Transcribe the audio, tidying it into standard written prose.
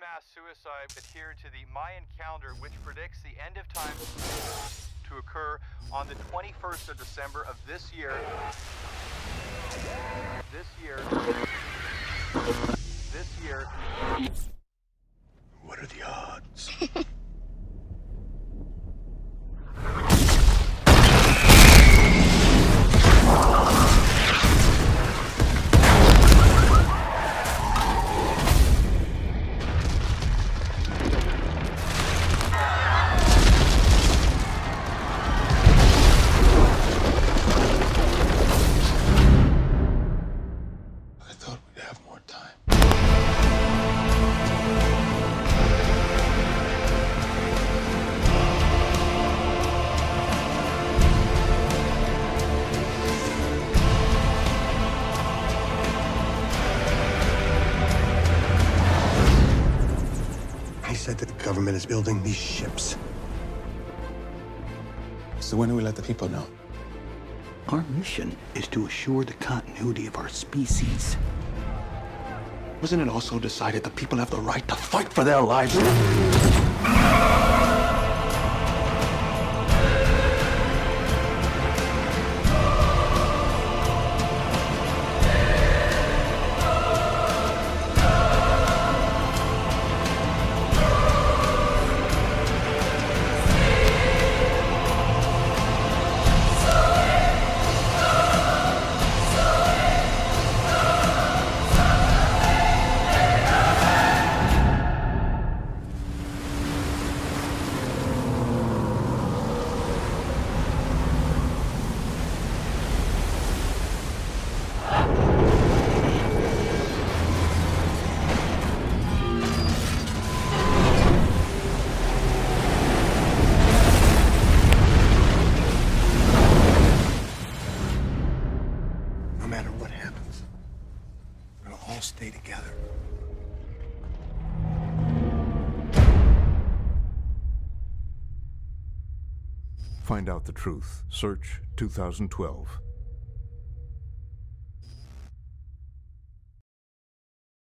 mass suicide adhered to the Mayan calendar, which predicts the end of time to occur on the 21st of December of this year. This year. What are the odds? I thought we'd have more time. He said that the government is building these ships. So when do we let the people know? Our mission is to assure the continuity of our species. Wasn't it also decided that people have the right to fight for their lives? No matter what happens, we'll all stay together. Find out the truth. Search 2012.